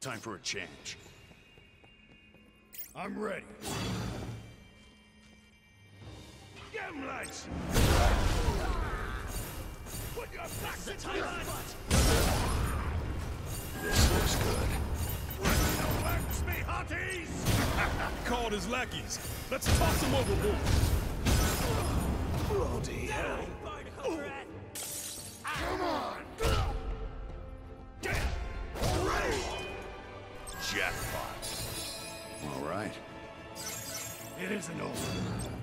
Time for a change. I'm ready. Get him, lads! Put your backs into the butt! This looks good. What the works, me hotties? Called his lackeys. Let's toss him overboard. Bloody hell. Come on! Get ready! Jackpot. All right. It isn't over.